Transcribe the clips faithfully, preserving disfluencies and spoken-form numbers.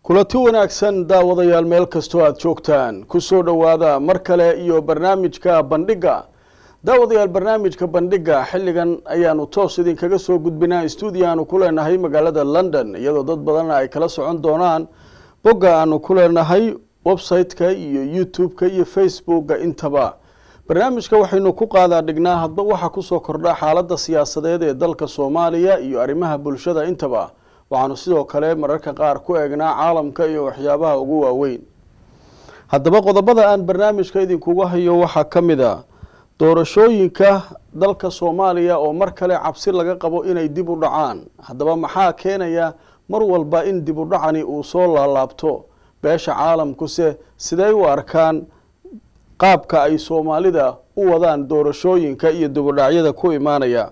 kulanti wanaagsan daawadayaal meel kastoo aad joogtaan ku soo dhawaada mar kale iyo barnaamijka bandhiga daawadayaal barnaamijka bandhiga xilligan ayaanu toos idinkaga soo gudbinaa stuudio aanu ku leenahay magaalada London iyadoo dad badan ay kala socon doonaan bogga aanu ku leenahay website-ka iyo YouTube-ka iyo Facebook-ka intaba barnaamijka waxaynu ku qaadaa dhignaa hadba waxa ku soo kordha xaaladda siyaasadeed ee dalka Soomaaliya iyo arrimaha bulshada intaba waxaanu sidoo kale mararka qaar ku eegnaa caalamka iyo waxyaabaha ugu waaweyn haddaba qodobada aan barnaamijka idinkugu hayo waxaa ka mid ah doorashooyinka dalka Soomaaliya oo mar kale cabsi laga qabo inay dib u dhacaan haddaba maxaa keenaya mar walba in dib u dhacani uu soo laalaabto beesha caalamku se sidee u arkaan qaabka ay Soomaalida u wadaan doorashooyinka iyo dib u dhacyada ku imaanaya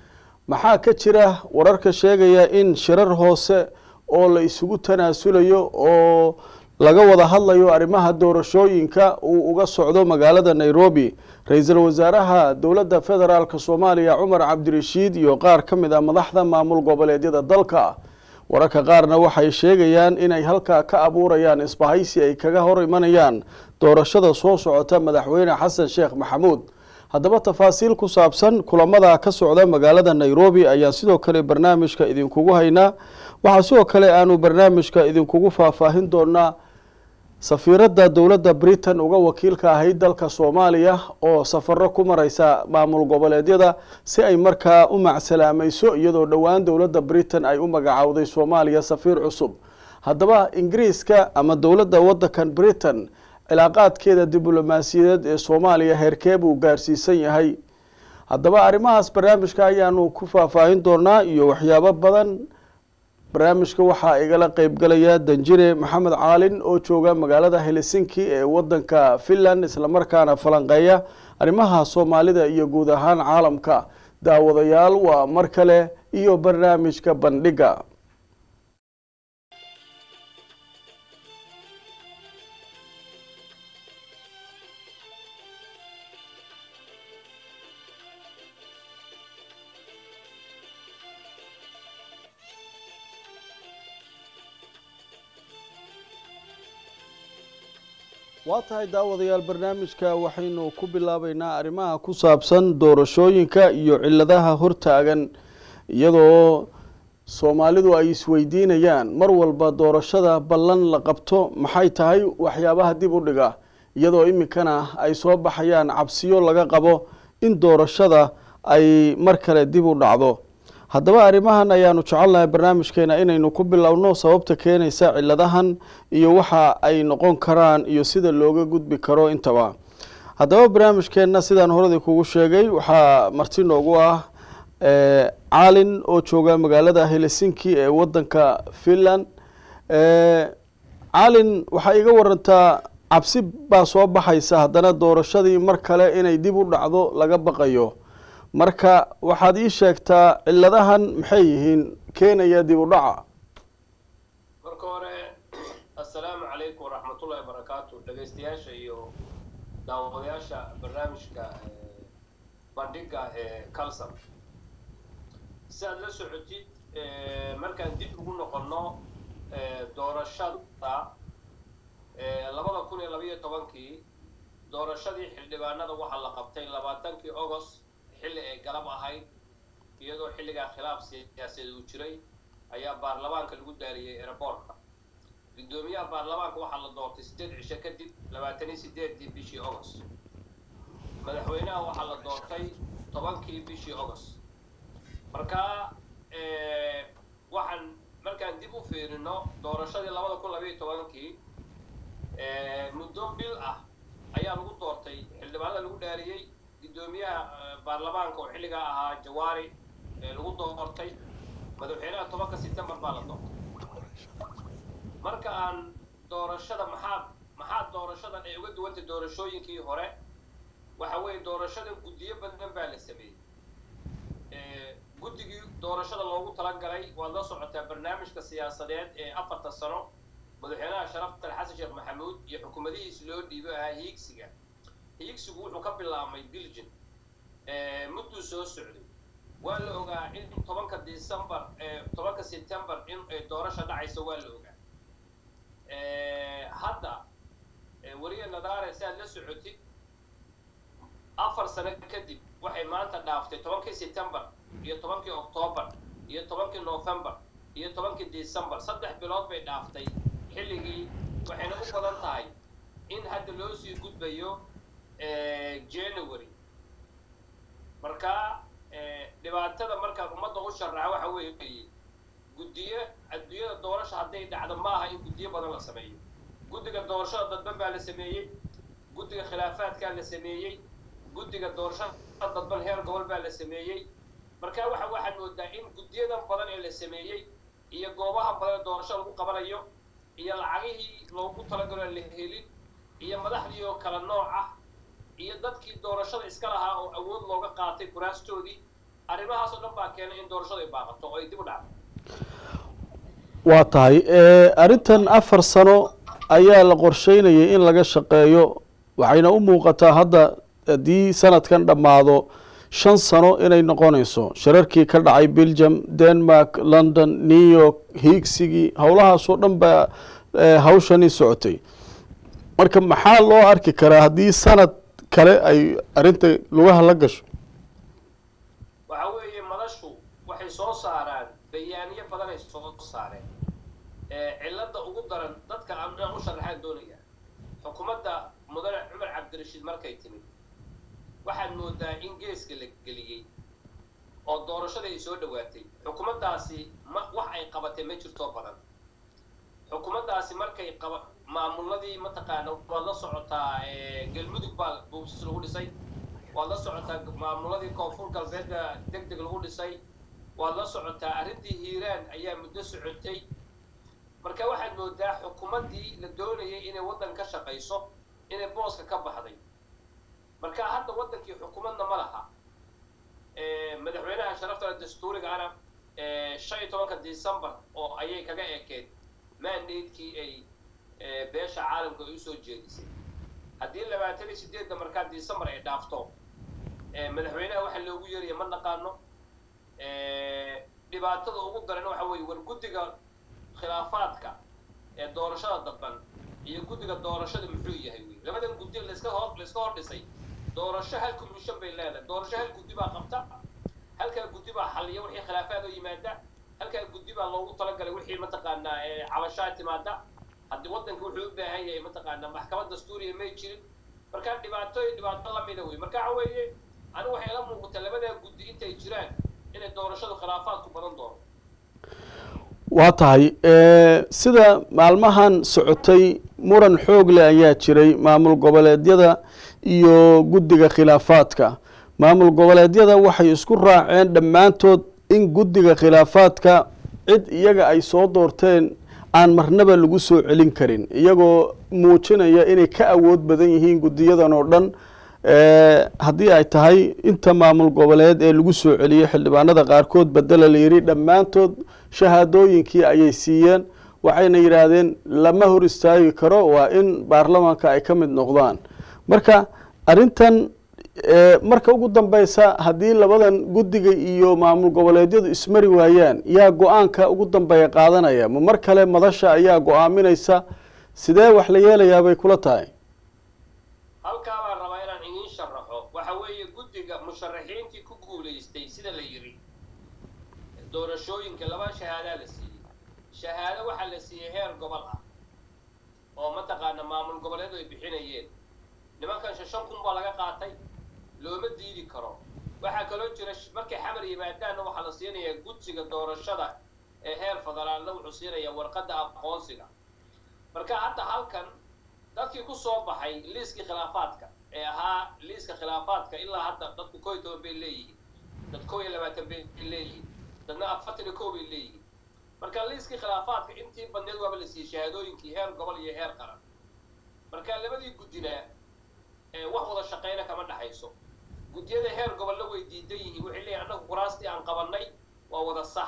maxaa ka jira wararka sheegaya in shirar hoose oo la isugu tanaasulayo oo laga wada hadlayo arrimaha doorashooyinka uu uga socdo magaalada Nairobi ra'iisul wasaaraha dawladda federaalka Soomaaliya Umar Cabdirashiid iyo qaar ka mid ah madaxda maamul goboleedyada dalka wararka qaarna waxay sheegayaan inay halka ka abuurayaan isbahaysi ay kaga hor imanayaan doorashada soo socota madaxweyne Xasan Sheekh Maxamuud haddaba tafaasiil ku saabsan kulamada ka socda magaalada Nairobi ayaa sidoo kale barnaamijka idinkugu haynaa waxa sidoo kale aanu barnaamijka idinkugu faahfaahin doonaa safiiradda dawladda Britain uga wakiilka ahayd dalka Soomaaliya oo safarro ku maraysa maamul goboleedyada si ay markaa u macsalaamayso iyadoo dhawaan dawladda Britain ay u magacaawday Soomaaliya safiir cusub haddaba Ingiriiska ama dawladda waddankan Britain cilaaqaadkeeda diblomaasiyadeed ee Soomaaliya heerkee buu gaarsiisan yahay haddaba arrimahaas barnaamijka ayaanu ku faahfaahin doonaa iyo waxyaabo badan barnaamijka waxaa igala qayb galaya Danjire Maxamed Caalin oo jooga magaalada Helsinki ee waddanka Finland isla markaana falanqeeya arrimaha Soomaalida iyo guud ahaan caalamka daawadayaal waa mar kale iyo barnaamijka bandhiga waa tahay daawadayaal barnaamijka waxaynu ku bilaabaynaa arrimaha ku saabsan doorashooyinka iyo ciladaha hortaagan iyadoo Soomaalidu ay isweydiinayaan mar walba doorashada ballan la qabto maxay tahay waxyaabaha dib u dhiga iyadoo iminkana ay soo baxayaan cabsiyo laga qabo in doorashada ay mar kale dib u dhacdo haddaba arrimahan ayaanu jecelnahay barnaamijkeena inaynu ku bilowno sababta keenaysa ciladahan iyo waxa ay noqon karaan iyo sida looga gudbi karo intaba haddaba barnaamijkeena sidaan horey kugu sheegay waxa marti noogu ah ee Caalin oo jooga magaalada Helsinki ee waddanka Finland ee Caalin waxa iga warantaa cabsi baa soo baxaysa haddana doorashadii mar kale inay dib u dhacdo laga baqayo marka waxaad ii sheegtaa ciladahan maxay yihiin keenaya dib u dhaca marka hore assalaamu calaykum waraxmatullaahi wabarakaatuh dhageystayaasha iyo daawadayaasha barnaamijka bandhiga ee Kalsan si aad la socotid markaan dib ugu noqono doorashada labada kun iyo laba iyo tobankii doorashadii xildhibaanada waxaa la qabtay labaatankii August xilli ay galab ahayd iyadoo xilliga khilaaf siyaasadeed uu jiray ayaa baarlamaanka lagu daariyay airportka gudoomiyaha baarlamaanka waxaa la doortay sideed cisho kadib labaatan iyo sideed bishii August madaxweynaha waxaa la doortay tobankii bishii August marka ee waxaan markaan dib u fiirino doorashadii labada kun iyo laba iyo tobankii ee muddo bil ah ayaa lagu doortay xildhibaanada lagu daariyay gudoomiyaha baarlamaanka oo xilliga ahaa Jawaari ee lagu doortay madaxweynaha tobanka September baa la doortay marka aan doorashada maxaa maxaa doorashadan ay uga duwantay doorashooyinkii hore waxa weeye doorashada guddiyo badan baa la sameeyay ee guddigii doorashada loogu talagalay waa la socotaa barnaamijka siyaasadeed ee afarta sano madaxweynaha sharafta Xasan Sheekh Maxamuud iyo xukuumadihiisa loo dhiibay ahaa hiigsiga hiigsigu wuxuu ka bilaabmay Belgium ee muddo soo socday waa la ogaa in tobanka December ee tobanka September in ay doorasho dhacayso waa la ogaa hadda wariye nadaare si aad la socotid afar sano kadib waxay maanta dhaaftay tobankii September iyo tobankii October iyo tobankii November iyo tobankii December saddex bilood bay dhaaftay xilligii waxayna u badan tahay in hadda loo sii gudbayo January marka dhibaatada marka ummadda u sharaxa waxa weeye guddiye adduunyada doorasho hadday dhacdo maaha in guddiye badan la sameeyo guddiga doorashada dadban baa la sameeyey guddiga khilaafaadka la sameeyey guddiga doorashada dadban heer gobol baa la sameeyey marka waxa waxaan moodaa in guddiyadan badan ee la sameeyey iyo goobaha badan doorasho lagu qabanayo iyo lacagihii loogu talagalay la helin iyo madaxdii oo kala nooc ah iyo dadkii doorashada iska lahaa oo awood looga qaatay kuraastoodii arrimahaas oo dhan baa keenay in doorashada ay baaqato oo ay dib u dhacdo waa tahay arrintan afar sano ayaa la qorsheynayay in laga shaqeeyo waxayna u muuqataa hadda haddii sanadkan dhammaado shan sano inay noqonayso shirarkii ka dhacay Belgium Denmark London New York Higsigii howlahaasoo dhan baa hawshani socotay marka maxaa loo arki karaa haddii sanad kale ay arrinta lugaha la gasho waxa weeye madashu waxay soo saaraan bayaaniyo badan ay soo saareen cilada ugu daran dadka aan u sharaxaan doonaya xukuumadda mudane Cumar Cabdirashiid markay timid waxaan moodaa in geeska la geliyay oo doorashada ay soo dhawaatay xukuumaddaasi wax ay qabatay ma jirto badan xukuumaddaasi markay qaba maamuladii mataqaana waa la socotaa galmudug baa buubsis lagu dhisay waa la socotaa maamuladii koonfur galbeedka degdeg lagu dhisay waa la socotaa arrintii hiiraan ayaa muddo socotay marka waxaad moodaa xukuumaddii la doonayay inay waddan ka shaqayso inay booska ka baxday marka hadda waddankii xukuumadna ma laha madaxweynaha sharafta dastuuriga ana shan iyo tobanka December oo ayay kaga ekeed mandatekii ay beesha caalamka ay usoo jeedisay haddii labaatan iyo sideedda markaa December ay dhaafto madaxweynaha waxa loogu yeeraya ma naqaano dhibaatada ugu daran waxa weeye war guddiga khilaafaadka ee doorashada dadban iyo guddiga doorashada muxuu yahay wey labadan guddi la iska hor la iska hor dhisay doorasho hal commission bay leedahay doorasho hal guddi baa qabta halka guddi baa xaliya wixii khilaafaad oo yimaada halka guddi baa loogu talagalay wixii mataqaanaa cabashaa timaada haddii waddanka wuxuu u baahan yahay mataqaanaa maxkamad dastuuriya may jirin marka dhibaato dhibaato la mid ah wey marka waxa weeye anigu waxay la muuqata labada guddi intay jiraan inay doorashadu khilaafaadku badan doono waa tahay sida maalmahan socotay muran xoog leh ayaa jiray maamul goboleedyada iyo guddiga khilaafaadka maamul goboleedyada waxay isku raaceen dhammaantood in guddiga khilaafaadka cid iyaga ay soo doorteen aan marnaba lagu soo celin karin iyagoo muujinaya inay ka awood badan yihiin guddiyadan oo dhan haddii ay tahay inta maamul goboleed ee lagu soo celiyey xildhibaanada qaarkood bedela la yidhi dhammaantood shahaadooyinkii ayay siiyeen waxayna yidhaahdeen lama hor istaagi karo waa in baarlamaanka ay ka mid noqdaan marka arrintan marka ugu dambeysa haddii labadan guddiga iyo maamul goboleedyadu ismari waayaan yaa go-aanka ugu dambeeya qaadanaya ma mar kale madasha ayaa go-aaminaysa sidee wax la yeelayaa bay kula tahay halkaa baan rabaa inaan idiin sharaxo waxa weeye guddiga musharaxiintii ku guulaystay sida la yidhi doorashooyinka laba shahaadaa la siiyey shahaado waxaa la siiyey heer gobol ah oo mataqaana maamul goboleedu ay bixinayeen nimankan shan kun baa laga qaatay looma diidi karo waxaa kaloo jira markay xamar yimaadaanna waxaa la siinayaa guddiga doorashada ee heer federaalna wuxuu siinayaa warqadda aqoonsiga marka hadda halkan dadkii ku soo baxay liiskii khilaafaadka ee ahaa liiska khilaafaadka ilaa hadda dadku koo iyo toban bay leeyihiin dad koo iyo labaatan bay leeyihiin dadna afartan iyo kow bay leeyihiin marka liiskii khilaafaadka intii badneed waaba la siiyey shahaadooyinkii heer gobol iyo heer qaran marka labadii guddina wax wada shaqeyna kama dhaxayso guddiyada heer gobolna way diidan yihiin waxay leeyihin annagu kuraastii aan qabanay waa wada sax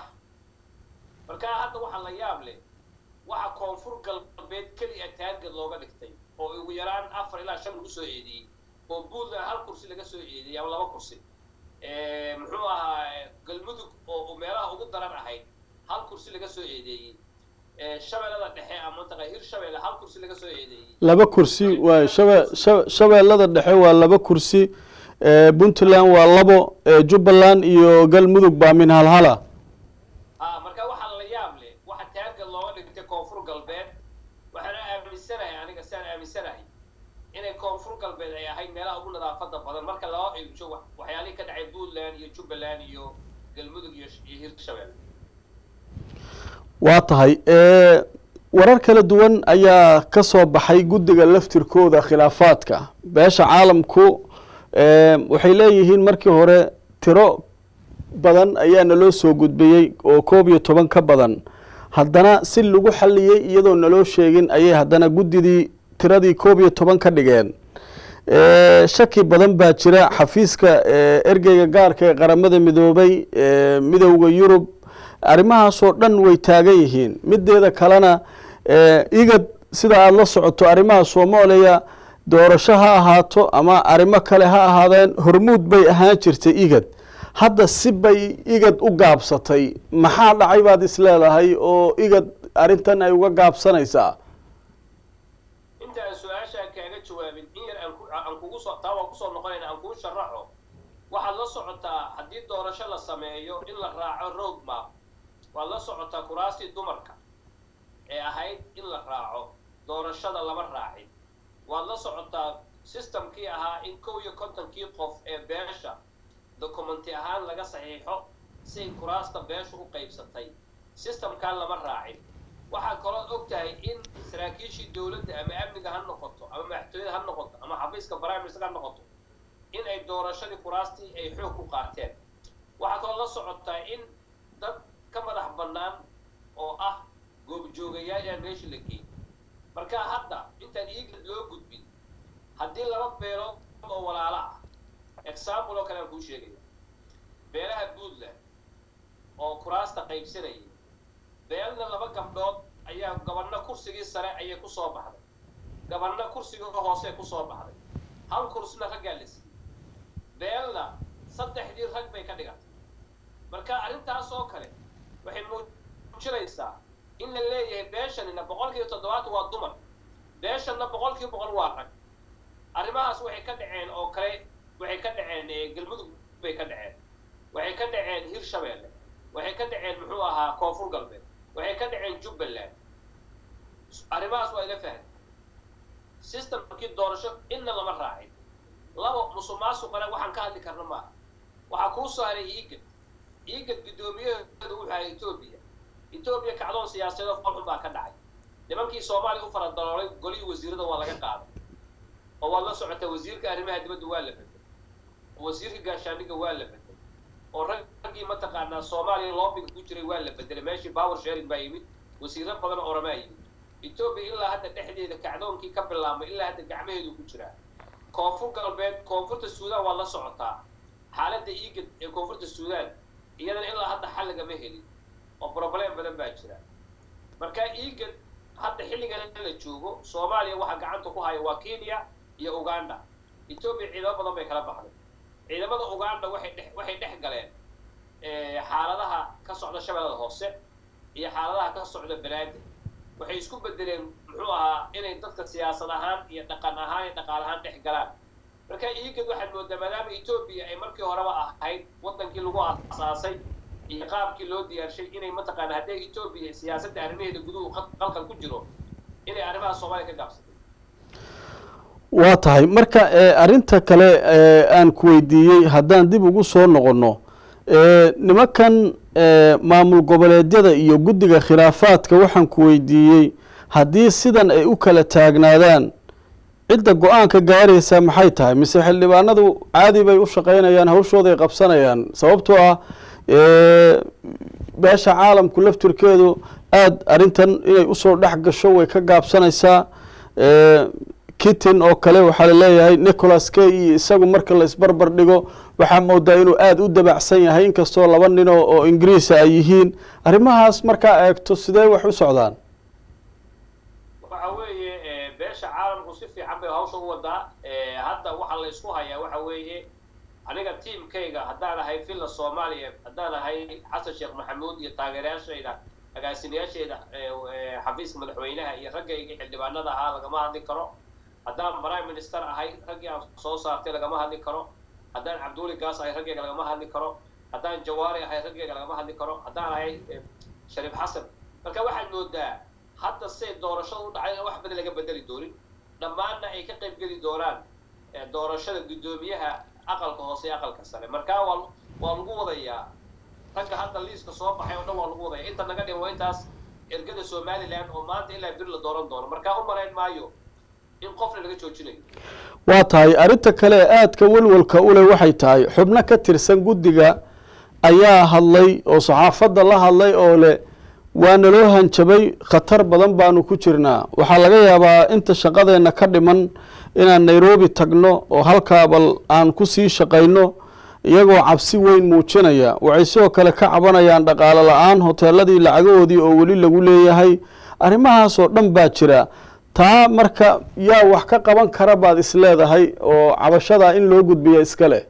marka hadda waxaa la yaab leh waxa koonfur galbeed keliya taargad looga dhigtay oo ugu yaraan afar ilaa shan lagu soo eediyey oo buntland hal kursi laga soo eediyey ama laba kursi muxuu ahaa galmudug oo meelaha ugu daran ahayd hal kursi laga soo eedeeyey shabeellada dhexe ama mantaqa hirshabeelle hal kursi laga soo eedeeyey laba kursi waa shabe shabeellada dhexe waa laba kursi puntland waa labo jubbaland iyo galmudug baa min halhala ha marka waxaa la yaab leh waxa taarga looga dhigtay koonfur galbeed waxaana aaminsanahay aniga saan aaminsanahay inay koonfur galbeed ay ahayd meelaha ugu nadaafada badan marka loo eego waxyaalihii ka dhacay puntland iyo jubbaland iyo galmudug iyo hirshabeelle waa tahay warar kala duwan ayaa ka soo baxay guddiga laftirkooda khilaafaadka beesha caalamku waxay leeyihiin markii hore tiro badan ayaa naloo soo gudbiyey oo koob iyo toban ka badan haddana si lagu xalliyey iyadoo naloo sheegin ayay haddana guddidii tiradii koob iyo toban ka dhigeen shaki badan baa jira xafiiska ergeyga gaarka ee qaramada midoobay midowda yurub arrimahaasoo dhan way taagan yihiin mideeda kalena igad sida aada la socoto arrimaha soomaaliya doorasho ha ahaato ama arrimo kale ha ahaadeen hormuud bay ahaan jirtay igad hadda si bay igad u gaabsatay maxaa dhacay baad isleedahay oo igad arrintan ay uga gaabsanaysaa intaan su-aashaan kaaga jawaabin in yar aan kugu soo taa waan kusoo noqonayna aan kugu sharaxo waxaad la socotaa haddii doorasho la sameeyo in la raaco road map waad la socotaa kuraastii dumarka ee ahayd in la raaco doorashada lama raacin waad la socotaa systemkii ahaa in kow iyo kontonkii qof ee beesha documenti ahaan laga saxiixo si ay kuraasta beesha u qaybsatay systemkan lama raacin waxaa kaloo og tahay in saraakiishii dowladda ama amniga ha noqoto ama madaxtooyada ha noqoto ama xafiiska prime minister ha noqoto in ay doorashadii kuraastii ay xoog ku qaateen waxaa kaloo la socotaa in dad ka madax bannaan oo ah goobjoogayaal aan meesha la geeyey marka hadda intaan iigad loo gudbin haddii laba beelood oo walaalo ah example oo kale aan kuu sheegaya beelaha puntland oo kuraasta qaybsanayay beelna laba gabdhood ayaa gabanna kursigii sare ayay ku soo baxday gabanna kursigii hoose ku soo baxday hal kursina raggaa la siiyey beelna saddexdii rag bay ka dhigatay marka arrintaas oo kale waxay muujinaysaa in la leeyahay beeshanina boqolkiiba toddobaatan waa dumar beeshanna boqolkiiba boqol waa rag arrimahaas waxay ka dhaceen oo kale waxay ka dhaceen galmudug bay ka dhaceen waxay ka dhaceen hirshabeelle waxay ka dhaceen muxuu ahaa koonfur galbeed waxay ka dhaceen jubbaland arrimahaas waa ila fahmay systemkii doorasho inna lama raacin labo musuqmaasuqana waxaan ka hadli karna maaha waxaa kuu saaray iigad iigad guddoomiyaheedu wuxuu ahaa etoobiya etoobiya kacdoon siyaasadeed qolxun baa ka dhacay nimankii soomaaliya u fara daloolay golihii wasiirada waa laga qaaday oo waad la socotaa wasiirka arrimaha dibadda waa la bedelay wasiirka gaashaandhigga waa la bedelay oo raggii mataqaanaa soomaaliya loobiga ku jiray waa la bedelay meeshii power sharing baa yimid wasiiro badan oramaa yimid etoobiya ilaa hadda dhexdeeda kacdoonkii ka bilaabmay ilaa hadda gacmaheedu ku jiraa koonfur galbeed koonfurta suudaan waa la socotaa xaaladda iigad ee koonfurta suudaan iyadana ilaa hadda xal lagama helin oo problem badan baa jira marka iigad hadda xilligan la joogo soomaaliya waxa gacanta ku haya waa kenya iyo uganda etoobiya ciidamo badan bay kala baxday ciidamada uganda waxay dhex waxay dhex galeen xaaladaha ka socda shabeellada hoose iyo xaaladaha ka socda banaadir waxay isku bedeleen muxuu ahaa inay dadka siyaasad ahaan iyo dhaqan ahaan iyo dhaqaale ahaan dhex galaan marka iigad waxaad moodaa maadaama etoobiya ay markii horeba ahayd wadankii lagu asaasay iyo qaabkii loo diyaarshay inay mataqaana hadday etoobiya siyaasadda arrimaheeda guduhu qalqal ku jiro inay arrimaha soomaaliya ka gaabsatay waa tahay marka arrinta kale aan ku weydiiyey haddaan dib ugu soo noqonno nimankan maamul goboleedyada iyo guddiga khilaafaadka waxaan ku weydiiyey haddii sidan ay u kala taagnaadaan cidda go-aanka gaaraysa maxay tahay mise xildhibaanadu caadi bay u shaqaynayaan hawshooday qabsanayaan sababtoo ah beesha caalamku laftirkeedu aada arrintan inay usoo dhex gasho way ka gaabsanaysaa kitin oo kale waxaa laleeyahay nicholas kay iyo isagu marka la isbarbar dhigo waxaa moodaa inuu aada u dabacsan yahay inkastoo laba nin oo ingiriisa ay yihiin arrimahaas markaa eegto sidee wax u socdaan waxa weeye beesha caalamku si fiican bay hawsha u wadaa hadda waxa la isku hayaa waxa weeye aniga tiimkayga haddaan ahay villa soomaaliya haddaan ahay xasan sheekh maxamuud iyo taageerayaashayda agaasimayaasheeda xafiiska madaxweynaha iyo raggayga xildhibaanada ahaa lagama hadli karo haddaan prime minister ahay raggii aan soo saartay lagama hadli karo haddaan cabduuli gaas ahay raggayga lagama hadli karo haddaan jawaari ahay raggayga lagama hadli karo haddaan ahay shariif xasan marka waxaad moodaa hadda say doorashada u dhacay wax badan laga bedeli doonin dhammaanna ay ka qayb geli doonaan doorashada guddoomiyaha aqalka hoose iyo aqalka sare marka waa waa lagu wadayaa ragga hadda liiska soo baxay oo dhan waa lagu wadayaa inta naga dhimo intaas ergada somaliland oo maanta ilaa bir la dooran doono marka u marayn maayo in qofna laga joojinayo waa tahay arrinta kale ee aadka walwalka u leh waxay tahay xubno ka tirsan guddiga ayaa hadlay oo saxaafadda la hadlay oo leh waa naloo hanjabay khatar badan baanu ku jirnaa waxaa laga yaabaa inta shaqadeenna ka dhiman inaan nairobi tagno oo halkaa bal aan ku sii shaqayno iyagoo cabsi weyn muujinaya waxay sidoo kale ka cabanayaan dhaqaale la-aan hoteeladii lacagahoodii oo weli lagu leeyahay arrimahaasoo dhan baa jira taa marka yaa wax ka qaban kara baad is leedahay oo cabashadaa in loo gudbiya iska leh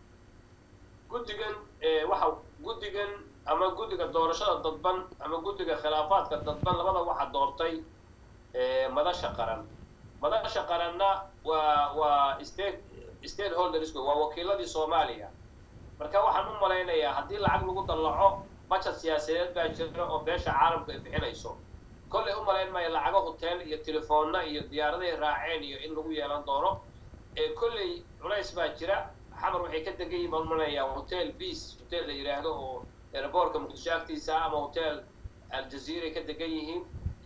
guddigan waxa guddigan ama guddiga doorashada dadban ama guddiga khilaafaadka dadban labada waxaa doortay madasha qaran madasha qaranna waa waa state stakeholders waa wakiiladii Soomaaliya marka waxaan u malaynayaa haddii lacag lagu dallaco budget siyaasadeed baa jira oo beesha caalamka ay bixinayso kolley u malayn maayo lacago hotel iyo telefoonna iyo diyaaradahay raaceen iyo in lagu yeelan doono ee kolley culays baa jira xamar waxay ka degan yihiin malmanayaa hotel bees hotel la yiraahdo oo airportka muqdisho agtiisa ama hotel aljazeera ka degan yihiin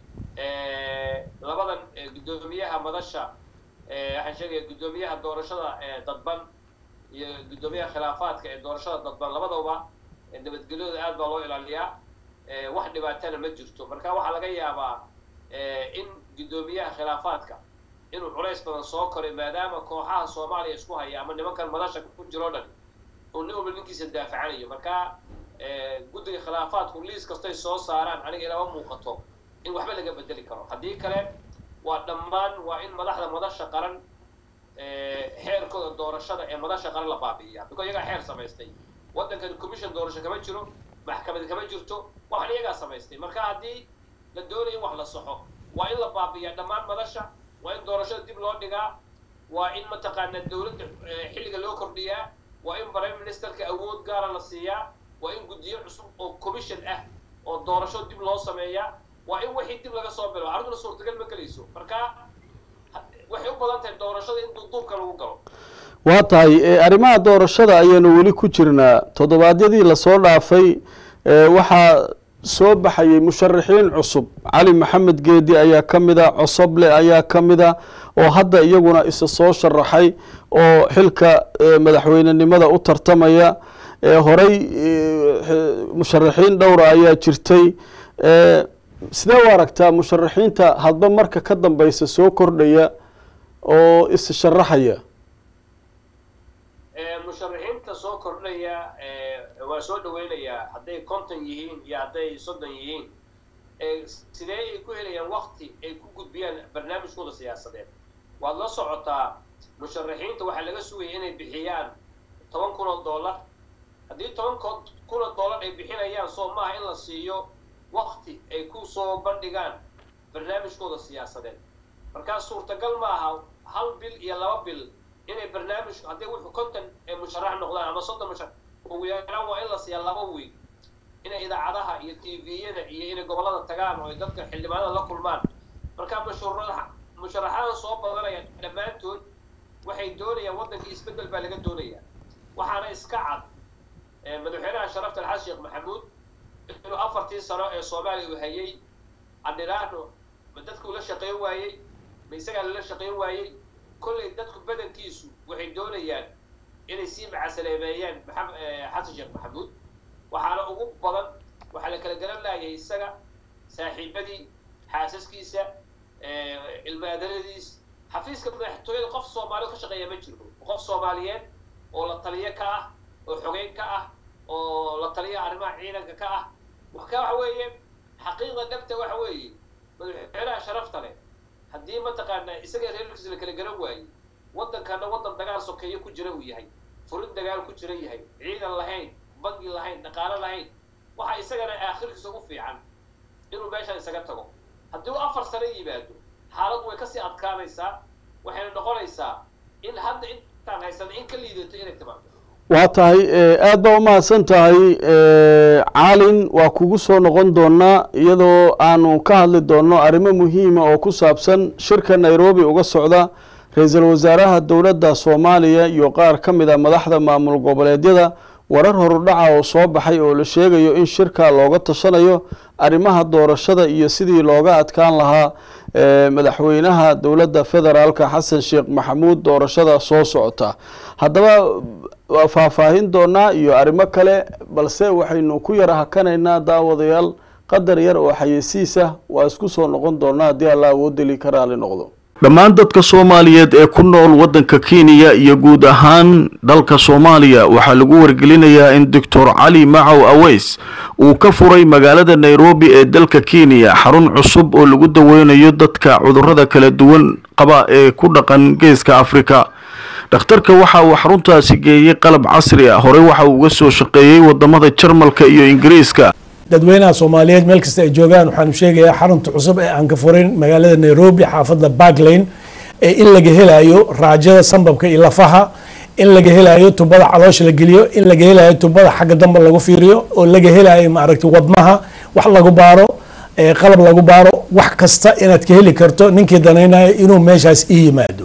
labadan guddoomiyaha madasha waxaan sheegaya guddoomiyaha doorashada dadban iyo guddoomiyaha khilaafaadka ee doorashada dadban labadaba nabadgelyada aad baa loo ilaaliyaa wax dhibaatana ma jirto marka waxaa laga yaabaa in guddoomiyaha khilaafaadka inuu culays badan soo koray maadaama kooxaha Soomaaliya isku haya ama nimankan madasha ku jiro dhan oo nin walba ninkiisa daafacanayo marka guddiga khilaafaadku liis kastay soo saaraan aniga ilaa muuqato in waxba laga bedeli karo haddii kale waa dhammaan waa in madaxda madasha qaran xeerkooda doorashada ee madasha qaran la baabi'iyaa because iyagaa xeer samaystay waddankan commission doorasho kama jiro maxkamad kama jirto waxaan iyagaa samaystay marka haddii la doonayo in wax la saxo waa in la baabi'iyaa dhammaan madasha waa in doorashada dib loo dhigaa waa in mataqaanaa dowladda xilliga loo kordhiyaa waa in prime ministerka awood gaara la siiyaa waa in guddiyo cusub oo commission ah oo doorasho dib loo sameeyaa waa in wixii dib laga soo bilo arrintuna suurtagal ma gelayso marka waxay u badan tahay doorashada in duuduubka lagu galo waa tahay arrimaha doorashada ayaanu weli ku jirnaa toddobaadyadii lasoo dhaafay waxaa soo baxayay musharaxiin cusub cali maxamed geedi ayaa ka mid a cosoble ayaa ka mid a oo hadda iyaguna isa soo sharaxay oo xilka madaxweynenimada u tartamaya horey musharaxiin dhowra ayaa jirtay sidee u aragtaa musharaxiinta hadba marka ka dambeysa soo kordhaya oo is sharaxaya musharaxiinta soo kordhaya waa soo dhaweynayaa hadday konton yihiin iyo hadday soddon yihiin sidee ay ku helayaan wakti ay ku gudbiyaan barnaamijkooda siyaasadeed waad la socotaa musharaxiinta waxaa laga sugaya inay bixiyaan toban kun oo dollar haddii toban kun oo dollar ay bixinayaan soo maaha in la siiyo wakti ay ku soo bandhigaan barnaamijkooda siyaasadeed markaa suurtagal maaha hal bil iyo laba bil inay barnaamijku hadday wuxuu konton ee musharax noqdaan ama soddon musharax ugu yaraan waa in la siiyaa laba wiil inay idaacadaha iyo tviyada iyo inay gobollada tagaan oo ay dadka xildhibaanada la kulmaan markaa musharaxa musharaxadan soo badanaya dhammaantood waxay doonayaan waddankii isbeddel baa laga doonayaa waxaana iska cad madaxweynaha sharafta alxasan sheekh maxamuud inuu afartii sano ee Soomaaliya uu hayay andiraano ma dadku la shaqeyn waayay ma isaga la shaqeyn waayay kolley dadku badankiisu waxay doonayaan inay sii macasaleemeeyaan xasan sheekh maxamuud waxaana ugu badan waxaa la kala garan laayay isaga saaxiibadii xaasaskiisa ilmaadanadiis xafiiska madaxtooyada qof Soomaali ka shaqeeya ma jiro qof Soomaaliyeed oo la taliye ka ah oo xogeyn ka ah oo la taliya arrimaha ciidanka ka ah waxa waxa weeye xaqiiqda dhabta waxa weeye madaxweynaha sharafta leh haddii mataqaanaa isaga reerkiisa la kala garan waayey waddankana waddan dagaal sokeeye ku jira uu yahay furin dagaal ku jira yahay ciidan lahayn bangi lahayn dhaqaale lahayn waxa isagana aakhirkiisa u fiican inuu meeshaan isaga tago haddii uu afar sano yimaado xaaladdu way kasii adkaanaysaa waxayna noqonaysaa in hadda intaan haysana in ka liidato inay timaado waa tahay aad baa u mahadsan tahay caalin waa kugu soo noqon doonaa iyadoo aanu ka hadli doono arrimo muhiima oo ku saabsan shirka Nairobi uga socda ra-iisul wasaaraha dowladda Soomaaliya iyo qaar ka mid ah madaxda maamul goboleedyada warar horudhaca oo soo baxay oo la sheegayo in shirka looga tashanayo arrimaha doorashada iyo sidii looga adkaan lahaa madaxweynaha dowladda federaalka Xasan Sheekh Maxamuud doorashada soo socota haddaba faahfaahin doonaa iyo arrimo kale balse waxaynu ku yara hakanaynaa daawadayaal qadar yar oo xayeysiisa waa isku soo noqon doonaa haddii Allah awood li ka raali noqdo dhammaan dadka Soomaaliyeed ee ku nool wadanka Kenya iyo guud ahaan dalka Soomaaliya waxa lagu wargelinayaa in Doctor Ali Macaw Aweys uu ka furay magaalada Nairobi ee dalka Kenya xarun cusub oo lagu daweynayo dadka cudurrada kala duwan qaba ee ku dhaqan geeska Afrika dhakhtarka waxa uu xaruntaasi geeyay qalab casri ah hore waxa uu uga soo shaqeeyay wadamada Jarmalka iyo Ingiriiska dadweynaha Soomaaliyeed meel kasta ay joogaan waxaan sheegayaa xarunta cusub ee aan ka furin magaalada Nairobi xaafadda Park Lane ee in laga helayo raajada sanbabka iyo lafaha in laga helayo tubada caloosha la geliyo in laga helayo tubada xagga dambe lagu fiiriyo oo laga helayo ma aragti wadnaha wax lagu baaro ee qalab lagu baaro wax kasta inaad ka heli karto ninkii danaynayo inuu meeshaas ii yimaado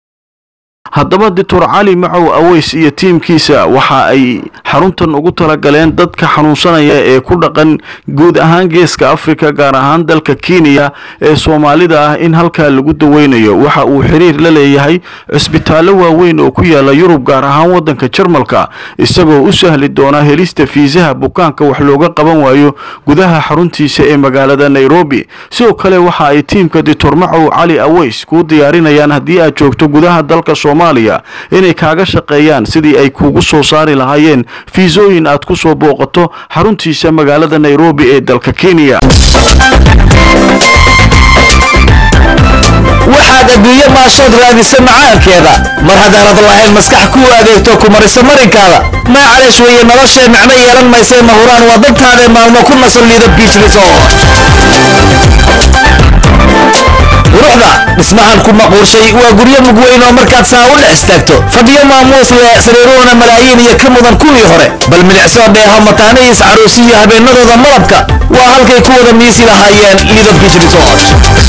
haddaba Doctor Ali Macaw Aweys iyo tiimkiisa waxa ay xaruntan ugu tala galeen dadka xanuunsanaya ee ku dhaqan guud ahaan geeska Afrika gaar ahaan dalka Kenya ee Soomaalida ah in halka lagu daweynayo waxa uu xiriir la leeyahay isbitaallo waaweyn oo ku yaala Yurub gaar ahaan wadanka Jarmalka isagoo u sahli doona helista fiisaha bukaanka wax looga qaban waayo gudaha xaruntiisa ee magaalada Nairobi sidoo kale waxa ay tiimka Doctor Macaw Ali Aweys ku diyaarinayaan haddii aad joogto gudaha dalka Soomaaliya inay kaaga shaqeeyaan sidii ay kugu soo saari lahaayeen fiisooyin aad ku soo booqato xaruntiisa magaalada Nairobi ee dalka Kenya waxaad adduunyo maashood raadisa macaankeeda mar haddaanad lahayn maskax ku adeegto ku marisa marinkaada ma caleesh weeye nolosha macno yeelan maysee mahuraan waa dantaada maalmo ku nasan liido beach resort quruxda dhismahan ku maquurshay waa guryo mug weyn oo markaad saa u dhex istaagto fadhiyo maamuus leh sariiruhuna malaayiin iyo ka mudan kuwii hore bal milicsoo dheeha mataanihiis caruusi iyo habeenadooda malabka waa halkay ku wada miisi lahaayeen liido beach resort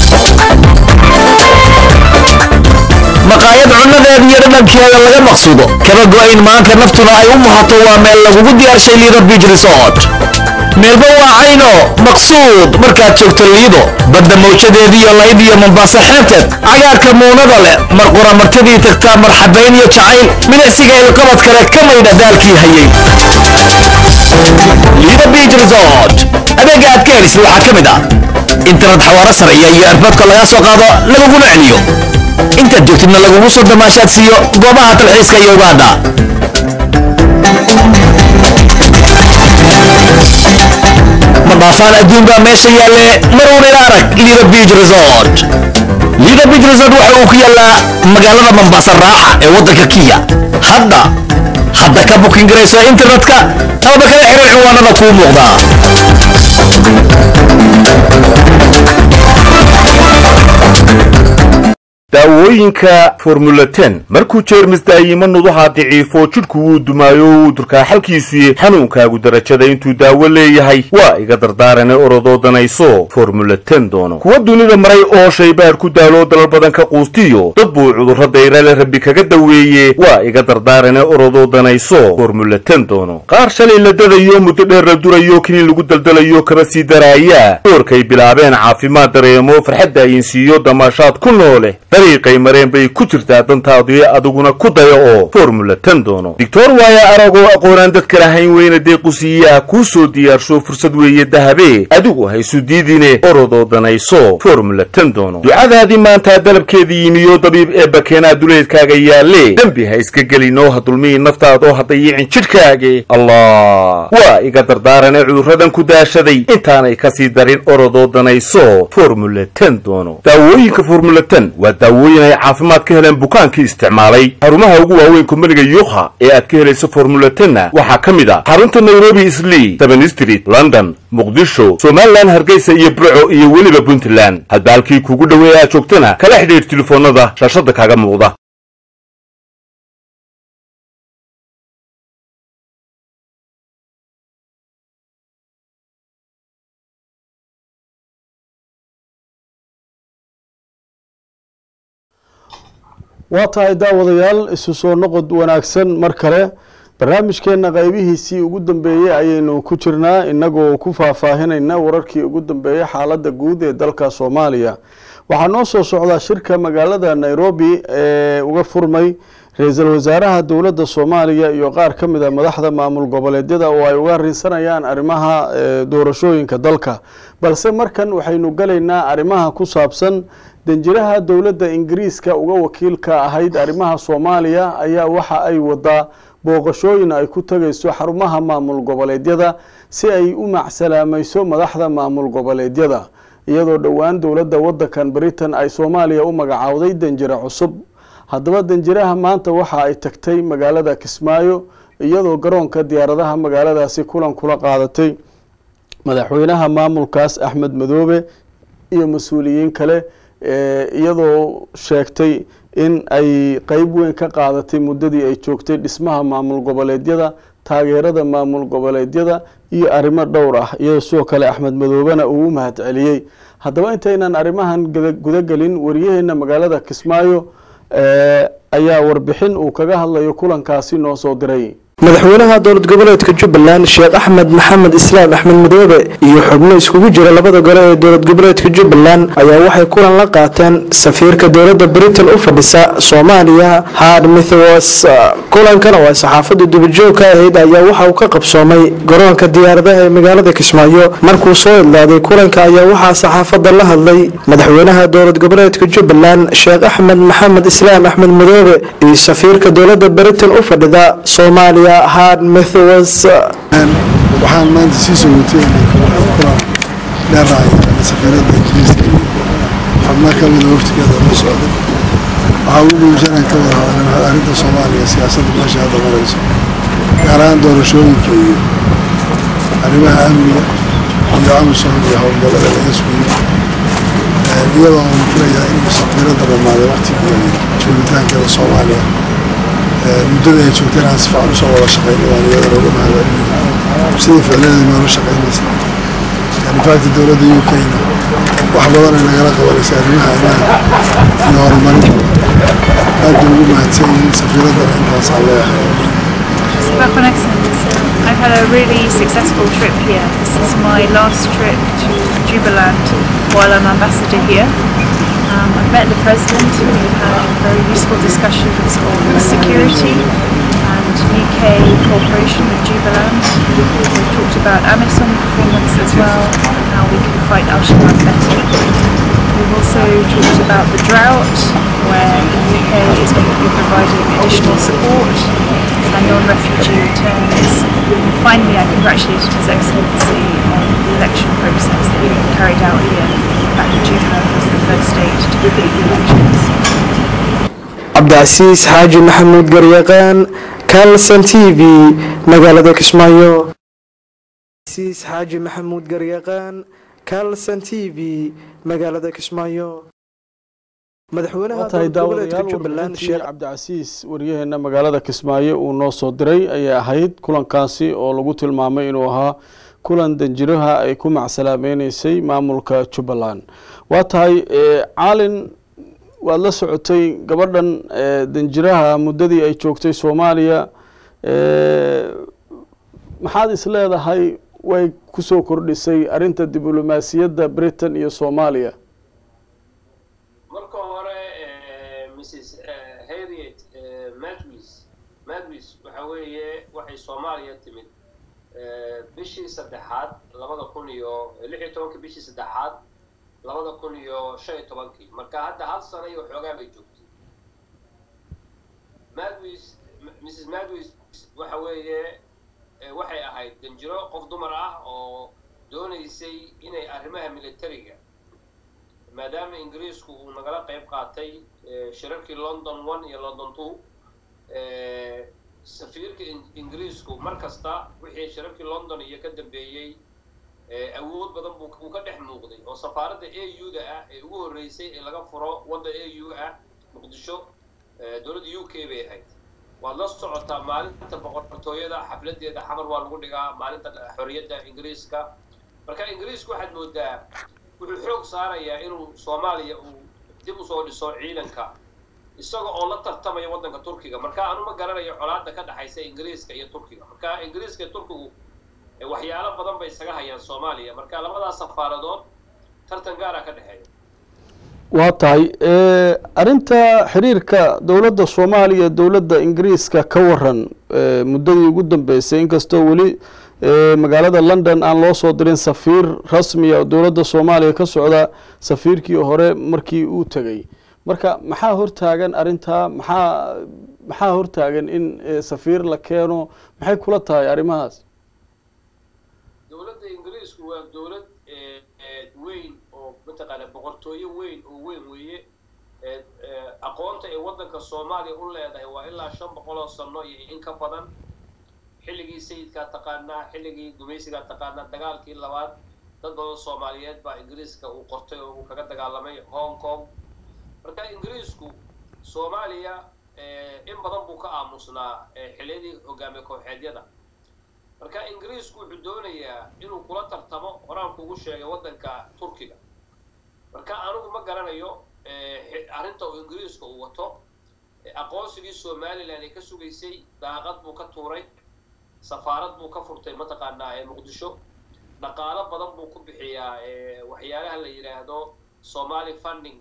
maqaayad cunadeeda iyo dhadhankeeda laga maqsuudo kaba go-ayn maanta naftuna ay u muhato waa meel lagugu diyaarshay liido beach resort meelba waa cayno maqsuud markaad joogto liido badda mawjadeediiyo layd iyo Mombasa xeebteed cagaarka muunada leh mar qura martadii tagtaa marxabayn iyo jacayl milicsiga ilqabad kale ka maydha daalkii hayay liido beach resort adeega aad ka helis waxaa ka mid ah internet xawaaro sareeya iyo airportka laga soo qaado laguguna celiyo intaad joogtidna lagugu soo damaashaad siiyo goobaha talxiiska iyo ugaadha مضافان أدون بقى ماشي يالي مرون الارك ليدا بيج ريزورت ليدا بيج ريزورت وحوك يالا مقالة منباص الراحة ودك كيا هدا هدا كابوكين جريسو انترنتك او بكلا حير العنوان نكو مغدا daawooyinka Formula ten markuu jeermis daayimo nudaha daciifo jidhku uu dumaayo uu durka xalkiisu xanuunkaagu darajada intuu daawo leeyahay waa iga dardaaran orodoodanayso Formula ten doono kuwa dunida maray oo shaybaar ku daalo dalal badan ka quustiyo dad buu cudurrada irale rabbi kaga daweeye waa iga dardaaran orodoodanayso Formula ten doono qaar shalay la dadayo muddo dheer la durayo kini lagu daldalayo kaba sii daraaya doorkay bilaabeen caafimaad dareemo farxadda ay siiyo damaashaad ku noole dariiqay mareen bay ku jirtaa dantaadu adiguna ku dayo oo Formula ten doono Doctor Waya arago aqoonaan dadka lahayn weyna deequsiya ku soo diyaarsho fursad weeye dahabe adigu haysu diidine orodoodanayso Formula ten doono ducadaadi maanta dalabkeedii yimiyo dabiib ee bakeena duleedkaaga yaale dambi ha iska gelino hadulmii naftaada oo hadayicin jidhkaaga Allah waa iga dardaaran cudurradan ku daashaday intaanay ka sii darin orodoodanayso Formula ten doono daawooyinka Formula ten waa daawooyin ay caafimaad ka heleen bukaankii isticmaalay. xarumaha ugu waaweyn kumbaniga yuukha ee aad ka helayso formula tenna waxaa ka mid ah xarunta nairobi islii seven street london muqdisho somalilan hargeysa iyo burco iyo weliba puntland. hadba halkii kuugu dhoweey aad joogtana kala xidhiir telefoonada shaashada kaaga muuqda. waa tahay daawadayaal isu soo noqod wanaagsan mar kale barnaamijkeena qaybihiisii ugu dambeeyay ayaynu ku jirnaa inagoo ku faahfaahinayna wararkii ugu dambeeyay xaaladda guud ee dalka Soomaaliya. waxaa noo soo socdaa shirka magaalada Nairobi ee uga furmay ra'iisul wasaaraha dowladda Soomaaliya iyo qaar ka mid ah madaxda maamul goboleedyada oo ay uga rinsanayaan arrimaha doorashooyinka dalka. balse markan waxaynu galaynaa arrimaha ku saabsan danjiraha dowladda Ingiriiska uga wakiilka ahayd arrimaha Soomaaliya ayaa waxa ay wadaa booqashooyin ay ku tagayso xarumaha maamul goboleedyada si ay u macsalaamayso madaxda maamul goboleedyada iyadoo dhawaan dowladda waddankan Britain ay Soomaaliya u magacaawday danjira cusub. haddaba danjiraha maanta waxa ay tagtay magaalada Kismaayo iyadoo garoonka diyaaradaha magaaladaasi kulan kula qaadatay madaxweynaha maamulkaas Axmed Madoobe iyo mas'uuliyiin kale iyadoo sheegtay in ay qayb weyn ka qaadatay muddadii ay joogtay dhismaha maamul goboleedyada taageerada maamul goboleedyada iyo arrimo dhowr ah iyadoo sidoo kale Axmed Madoobena uu u mahad celiyay. haddaba intaynan arrimahan guda galin wariyaheena magaalada Kismaayo ayaa warbixin uu kaga hadlayo kulankaasi noo soo diray. madaxweynaha dowlad goboleedka Jubbaland Sheekh Axmed Maxamed Islaam Axmed Madoobe iyo xubno iskugu jira labada gole ee dowlad goboleedka Jubbaland ayaa waxay kulan la qaateen safiirka dowladda Britain u fadhisa Soomaaliya Hard Mithwas. kulankan oo saxaafadda dibadjoogka ahayd ayaa waxa uu ka qabsoomay garoonka diyaaradaha ee magaalada Kismaayo. markuu soo idlaaday kulanka ayaa waxa saxaafadda la hadlay madaxweynaha dowlad goboleedka Jubbaland Sheekh Axmed Maxamed Islaam Axmed Madoobe iyo safiirka dowladda Britain u fadhida Soomaaliya Hard Mithwas. waxaan maanta sii soo watay kulan dheeraay safiirada Ingiriiska xubnaha ka mid ah waftigeeda la socday. waxaa ugu muhiimsan ka wada hadalnay arrinta Soomaaliya siyaasadda meesha hadda marayso gaar ahaan doorashooyinka iyo arrimaha amniga iyo amisom iyo howlgallada laga sugayay iyadoo aan filayaa in safiirada dhamaaday waqtigii joogitaankeeda Soomaaliya muddada ay joogteen aan si fiican usoo wada shaqeynay waan iyada looga mahadcelinay sidii ficladeeda noola shaqeynaysa. yani faagta dowladda U K-na wax badan ay nagala qabanaysa arrimaha ammaanka iyo horumarinta. aad bay ugu mahadsan yihiin safiiradana intaas aan leeyahay. Welcome, Excellence. I've had a really successful trip here. This is my last trip to Jubaland while I'm ambassador here. Um, I've met the President. We've had very useful discussions on security and U K cooperation with Jubaland. We've talked about AMISOM performance as well and how we can fight Al-Shabaab better. We've also talked about the drought, where the U K is going to be providing additional support and non-refugee returns. And finally, I congratulated His Excellency on the election process that we carried out here. In fact, Jubaland was the first state to complete the elections. Abdulaziz Haji Mahmoud Garyaqan, Kalson T V, magaalada Kismaayo. Abdulaziz Haji Mahmoud Garyaqan, Kalson T V, magaalada Kismaayo. madaxweynaha dowladda Jubbaland Sheekh Abdulaziz wariyaheena magaalada Kismaayo uu noo soo diray ayay ahayd kulankaasi oo lagu tilmaamay inuu ahaa kulan danjiraha ay ku macsalaameysay maamulka Jubbaland. waa tahay caalin waad la socotay gabadhan danjiraha muddadii ay joogtay Soomaaliya maxaad is leedahay way ku soo kordhisay arinta diblomaasiyadda Britain iyo Soomaaliya? marka hore Missus Harriet Madwis Madwis waxa weeye waxay Soomaaliya timid bishii saddexaad labada kun iyo lix iyo tobanka bishii saddexaad labada kun iyo shan iyo tobankii marka hadda hal sano iyo xoogaa bay joogtay. Madwis Missus Madwis waxa weeye waxay ahayd danjiro qof dumar ah oo doonaysay inay arrimaha militariga maadaama ingiriisku uu nagala qayb qaatay shirarkii london one iyo london two safiirka ingiriisku mar kasta wixii shirarkii london iyo ka dambeeyey awood badan buu uu ka dhex muuqday oo safaaradda A U da ah ee ugu horreysay ee laga furo wadda A U ah muqdisho dowladda U K bay ahayd waad la socotaa maalinta boqortooyada xafladeeda xamar waa lagu dhigaa maalinta xorriyadda ingiriiska marka ingiriisku waxaad moodaa wuxuu xoog saarayaa inuu Soomaaliya uu dib u soo dhiso ciidanka isaga oo la tartamaya waddanka Turkiga marka aanu ma garanayo colaadda ka dhaxaysa ingiriiska iyo Turkiga marka ingiriiska iyo Turkigu waxyaalo badan bay isaga hayaan Soomaaliya marka labadaas safaaradood tartan gaar ah ka dhaxeeya waa tahay arinta xiriirka dowladda Soomaaliya dowladda Ingiriiska ka waran muddadii ugu dambeysay inkastoo wali magaalada London aan loo soo dirin safiir rasmi ah dowladda Soomaaliya ka socda safiirkii hore markii uu tagay marka maxaa hortaagan arinta maxaa maxaa hortaagan in safiir la keeno maxay kula tahay arimahaas dowladda Ingiriisku waa dowlad weyn oo mataqaana boqortooyo weyn oo weyn weeye aqoonta ee waddanka Soomaaliya u leedahay waa ilaa shan boqol oo sano iyo in ka badan xilligii sayidka taqaanaa xilligii gumaysiga taqaanaa dagaalkii labaad dad badan Soomaaliyeed baa Ingiriiska uu qortay oo uu kaga dagaalamay Hong Kong marka Ingiriisku Soomaaliya in badan buu ka aamusnaa xilladii hogaamiye kooxeedyada marka Ingiriisku wuxuu doonayaa inuu kula tartamo horaan kugu sheegay waddanka Turkiga marka anigu ma garanayo arrinta uu Ingiriisku uu wato aqoonsigii Somaliland ay ka sugaysay daaqad buu ka tuuray safaarad buu ka furtay mataqaanaa ee Muqdisho dhaqaale badan buu ku bixiyaa waxyaalaha la yiraahdo Somali funding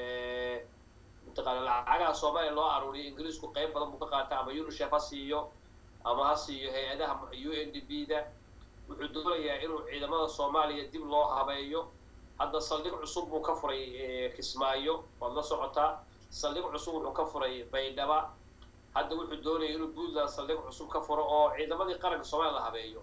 mataqaanaa lacagaha Soomaaliya loo aruuriyo Ingiriisku qayb badan buu ka qaataa ama UNICEF ha siiyo ama ha siiyo hay'adaha U N D P da wuxuu doonayaa inuu ciidamada Soomaaliya dib loo habeeyo hadda saldhig cusub buu ka furay Kismaayo waad la socotaa saldhig cusub wuxuu ka furay Baydhaba hadda wuxuu doonayaa inuu Puntland saldhig cusub ka furo oo ciidamadii qaranka Soomaaliya la habeeyo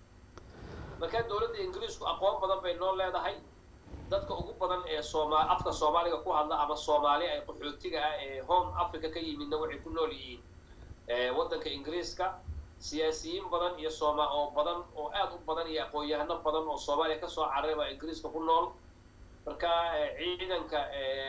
marka dowladda Ingiriisku aqoon badan bay noo leedahay dadka ugu badan ee Soomaali afka Soomaaliga ku hadla ama Soomaali ay qaxootiga ah ee Home Africa ka yimidna waxay ku nool yihiin waddanka Ingiriiska siyaasiyiin badan iyo Soomaali oo badan oo aad u badan iyo aqoon-yahano badan oo Soomaaliya ka soo carreeba Ingiriiska ku nool marka ciidanka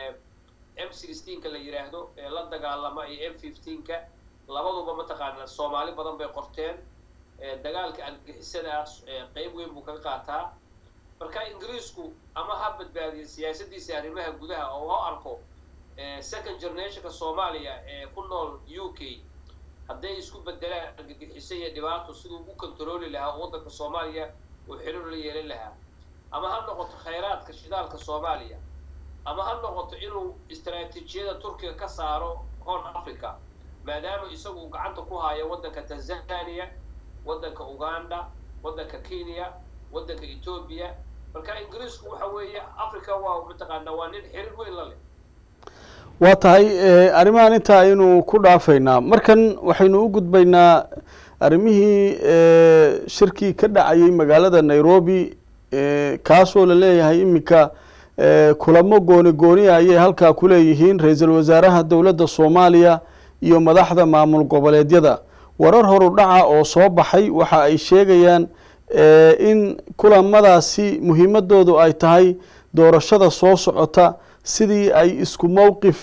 M sixteen ka la yiraahdo ee la dagaalama iyo M fifteen ka labaduba mataqaanaa Soomaali badan bay qorteen dagaalka argagixisada qayb weyn buu ka qaataa marka Ingiriisku ama ha badbaadiyo siyaasaddiisa arrimaha gudaha oo loo arko second generation ka Soomaaliya ee ku nool U K hadday isku bedelaan argagixiso iyo dhibaato siduu u kontrooli lahaa waddanka Soomaaliya oo xiriir la yeelan lahaa ama ha noqoto khayraadka shidaalka Soomaaliya ama ha noqoto inuu istaraatiijiyada Turkiga ka saaro Horn Africa maadaama isagu uu gacanta ku hayo waddanka Tanzania waddanka Uganda waddanka Kenya waddanka Ethiopia marka Ingiriisku waxa weeye Africa waa mataqaanaa waa nin xiriir weyn la leh waa tahay arrimahan inta aynu ku dhaafaynaa markan waxaynu u gudbaynaa arrimihii shirkii ka dhacayay magaalada Nairobi kaasoo la leeyahay iminka kulamo gooni gooni ayay halkaa ku leeyihiin ra'iisul wasaaraha dowladda Soomaaliya iyo madaxda maamul goboleedyada warar horu dhaca oo soo baxay waxa ay sheegayaan in kulamadaasi muhiimadoodu ay tahay doorashada soo socota sidii ay isku mowqif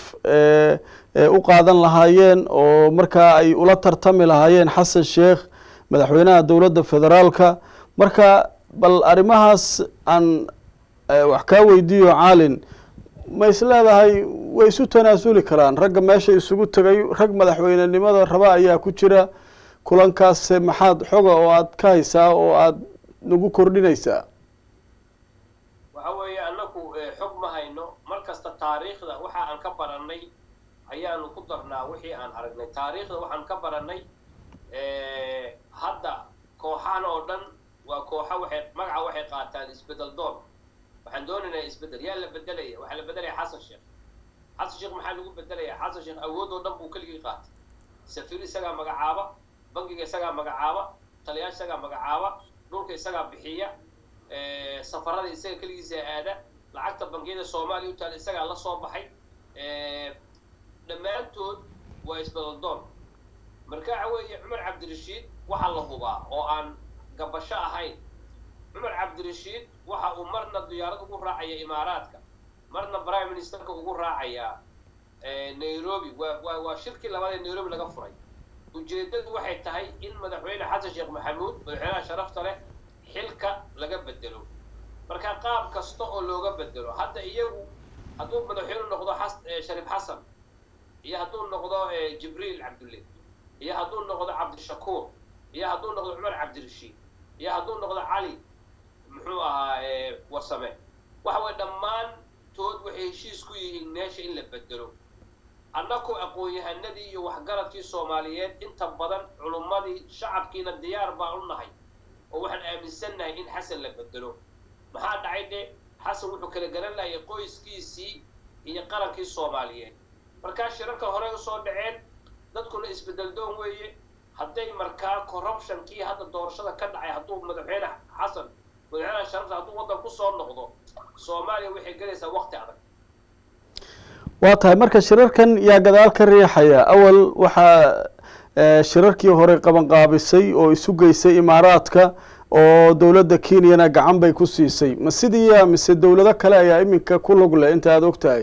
u qaadan lahaayeen oo markaa ay ula tartami lahaayeen Xasan Sheekh madaxweynaha dowladda federaalka marka bal arrimahaas aan wax ka weydiiyo caalin ma isleedahay way isu tanaasuli karaan ragga meesha isugu tagay rag madaxweynenimada raba ayaa ku jira kulankaas maxaad xoga oo aad ka haysaa oo aad nagu kordhinaysaa waxa weeye annagu xog ma hayno markasta taariikhda waxa aan ka baranay ayaanu ku darnaa wixii aan aragnay taariikhda waxaan ka baranay hadda kooxahan oo dhan waa kooxa waxay magaca waxay qaataan isbedel doon waxaan doonaynaa isbedel yaa la bedelaya waxaa la bedelaya Xasan Sheekh Xasan Sheekh maxaa lagu bedelayaa Xasan Sheekh awood oo dhan buu kaligii qaatay safiir isagaa magacaaba bangiga isagaa magacaaba taliyaasha isagaa magacaaba dhulka isagaa bixiya safarada isaga kaligiisa aada lacagta bangiyada soomaaliya u taal isagaa la soo baxay dhammaantood waa isbadaldoon marka waxa weeye cumar cabdirashiid waxaa la hubaa oo aan gabasho ahayn cumar cabdirashiid waxa uu marna diyaarad ugu raacaya imaaraadka marna prime ministerka ugu raacaya nairobi waa waa shirkii labaad ee nairobi laga furay ujeedadu waxay tahay in madaxweyne xasan sheekh maxamuud madaxweynaha sharafta leh xilka laga bedelo marka qaab kasta oo looga bedelo hadda iyagu hadduu madaxweyne noqdo shariif xasan iyo hadduu noqdo jibriil cabdulle iyo hadduu noqdo cabdishakuur iyo hadduu noqdo cumar cabdirashiid iyo hadduu noqdo cali muxuu ahaa warsame waxa way dhammaantood waxay heshiis ku yihiin meesha in la bedelo annaku aqoon-yahanadii iyo waxgaradkii soomaaliyeed inta badan culummadii shacabkiina diyaar baan u nahay oo waxaan aaminsannahay in xasan la bedelo maxaa dhacay de xasan wuxuu kala garan lahayay qoyskiisii iyo qarankii soomaaliyeed markaa shirarka hore usoo dhaceen dadkuna isbedel doon weeye hadday markaa corruptionkii hadda doorashada ka dhacay hadduu madaxweyne xasan madaxweynaha sharafta hadduu waddan kusoo noqdo soomaaliya waxay gelaysaa waqti adag waa tahay marka shirarkan yaa gadaal ka riixaya awal waxaa shirarkii hore qabanqaabisay oo isu geysay imaaraadka oo dowladda kenyana gacan bay ku siisay ma sidiiya mise dowlado kale ayaa iminka ku lug leh inta aada og tahay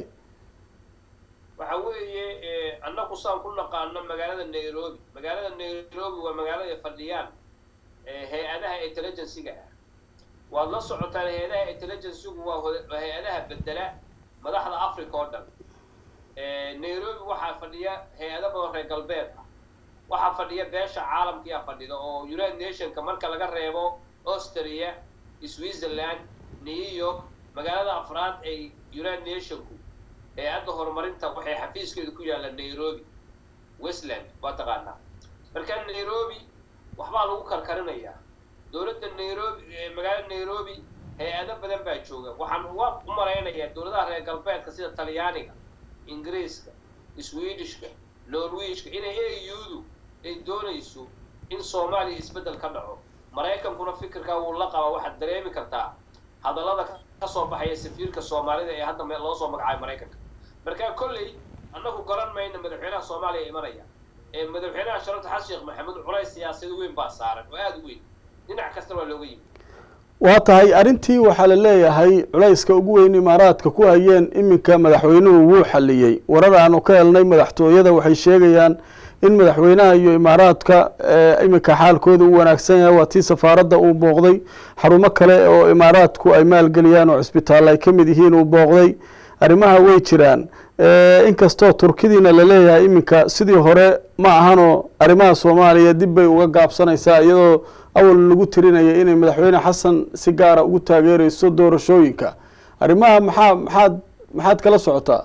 waxa weeye annagu saan ku naqaano magaalada nairobi magaalada nairobi waa magaalada ay fadhiyaan hay-adaha intelligencyga ah waad la socotaan hay-adaha intelligencygu waa hay-adaha bedela madaxda africa oo dhan nairobi waxaa fadhiya hay-ado badan reer galbeed ah waxaa fadhiya beesha caalamkiia fadhida oo united nationka marka laga reebo austria switzerland new york magaalada afraad ee united nationku hay-adda horumarinta waxay xafiiskeedu ku yaallaan nairobi westland waa taqaanaa marka nairobi waxbaa lagu karkarinayaa dowladda nairobi magaalada nairobi hay-ado badan baa jooga waxaan uga u malaynayaa dowladaha reer galbeedka sida talyaaniga ingiriiska swedishka norwishka inay a u-du ay doonayso in soomaaliya isbeddel ka dhaco maraykankuna fikirkaa wuu la qabaa waxaad dareemi kartaa hadallada ka soo baxaya safiirka soomaalida ee hadda loo soo magacaabay maraykanka markaa kolley annagu garan mayna madaxweynaha soomaaliya imanaya ee madaxweynaha sharafta xasan sheekh maxamuud culays siyaasado weyn baa saaran oo aada u weyn dhinac kasta waa looga yimi waa tahay arrintii waxaa la leeyahay culayska ugu weyn imaaraadka ku hayeen iminka madaxweynuhu wuu xaliyey warar aanu ka helnay madaxtooyada waxay sheegayaan in madaxweynaha iyo imaaraadka iminka xaalkooda u wanaagsan yahay waa tii safaaradda uu booqday xarumo kale oo imaaraadku ay maalgeliyaan oo cisbitaal ay ka mid yihiin uu booqday arrimaha way jiraan inkastoo turkidiina la leeyahay iminka sidii hore ma ahanoo arrimaha soomaaliya dib bay uga gaabsanaysaa iyadoo awal lagu tirinaya inay madaxweyne xasan si gaara ugu taageereyso doorashooyinka arrimaha maxaa maxaad maxaad kala socotaa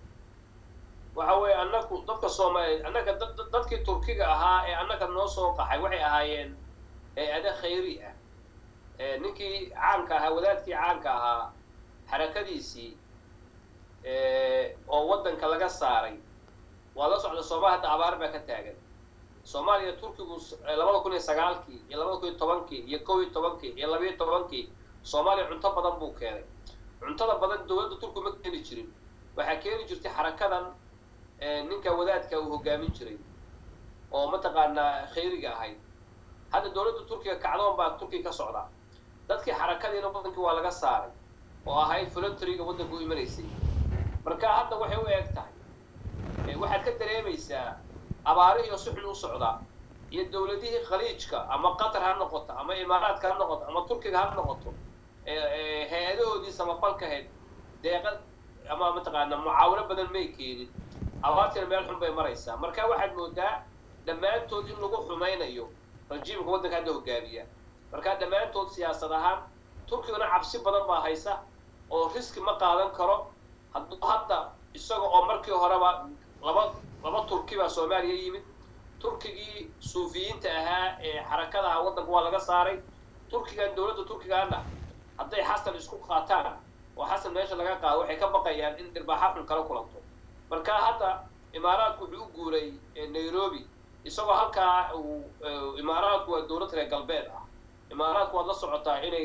waxa weeye annagu dadka soomaaliyeed annaga dadkii turkiga ahaa ee annaga noo soo qaxay waxay ahaayeen hay-ado khayri ah ninkii caanka ahaa wadaadkii caanka ahaa xarakadiisii oo waddanka laga saaray waa la socda soomaaliya hadda abaar baa ka taagan soomaaliya turkigu labada kun iyo sagaalkii iyo labada kun iyo tobankii iyo kow iyo tobankii iyo laba iyo tobankii soomaaliya cunto badan buu keenay cuntada badan dowladda turkigu ma keeni jirin waxaa keeni jirtay xarakadan ninka wadaadka uu hogaamin jiray oo mataqaanaa khayriga ahayd hadda dowladda turkiga kacdoon baa turkiga ka socda dadkii xarakadiina wadankii waa laga saaray oo ahayd voluntaryga waddanka u imanaysay marka hadda waxay u eeg tahay waxaad ka dareemaysaa abaarihiio si xun u socdaa iyo dowladihii khaliijka ama qatar ha noqoto ama imaaraadka ha noqoto ama turkiga ha noqoto hay-adahoodii samafalkahayd deeqa ama mataqaana mucaawino badan may keenin abaartiina meel xun bay maraysaa marka waxaad moodaa dhammaantood in lagu xumaynayo rajiimka waddanka hadda hogaamiya marka dhammaantood siyaasad ahaan turkiguna cabsi badan baa haysa oo riski ma qaadan karo hadduu hadda isaga oo markii horeba laba laba turki baa soomaaliya yimid turkigii suufiyiinta ahaa ee xarakadaha waddanka waa laga saaray turkigan dowladda turkigaana hadday xasan isku qaataan oo xasan meesha laga qaado waxay ka baqayaan in dhirbaaxa xun kala kulanto marka hadda imaaraadku wuxuu u guuray nairobi isagoo halkaa uu imaaraadku waa dowlad reer galbeed ah imaaraadku waad la socotaa inay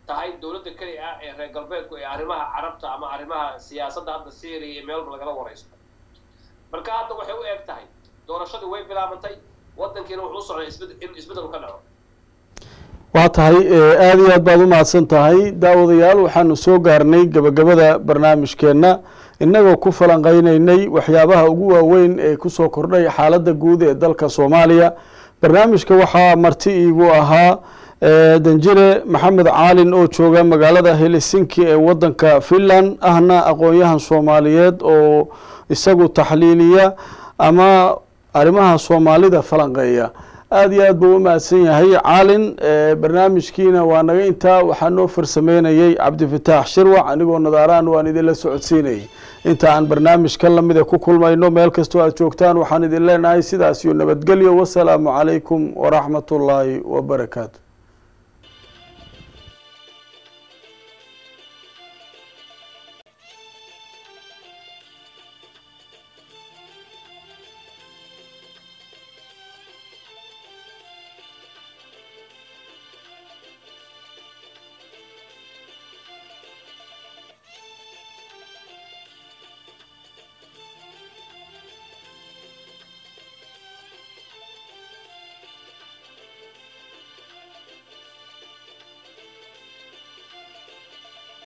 tahay dowladda keli ah ee reer galbeedku ee arrimaha carabta ama arrimaha siyaasadda hadda Syria iyo meelba lagala waraysto marka hadda waxay u eg tahay doorashadii way bilaabantay waddankiina wuxuu socday isbed in isbedel ka dhaco waa tahay aad iyo aad baad u mahadsan tahay daawadayaal waxaanu soo gaarnay gabagabada barnaamijkeenna innagoo ku falanqaynaynay waxyaabaha ugu waaweyn ee kusoo kordhay xaaladda guud ee dalka Soomaaliya barnaamijka waxaa marti iigu ahaa danjire maxamed caalin oo jooga magaalada Helsinki ee wadanka Finland ahna aqoon-yahan Soomaaliyeed oo isagu taxliiliya ama arrimaha Soomaalida falanqeeya aad iyo aad buu u mahadsan yahay caalin barnaamijkiina waa naga intaa waxaa noo farsameynayay cabdifataax shirwac anigoo nadaaraan waan idinla socodsiinayay inta aan barnaamijkan lamid ah ku kulmayno meel kastoo aad joogtaan waxaan idin leenahay sidaas iyo nabadgelyo wassalaamu calaykum waraxmatullaahi wabarakaatu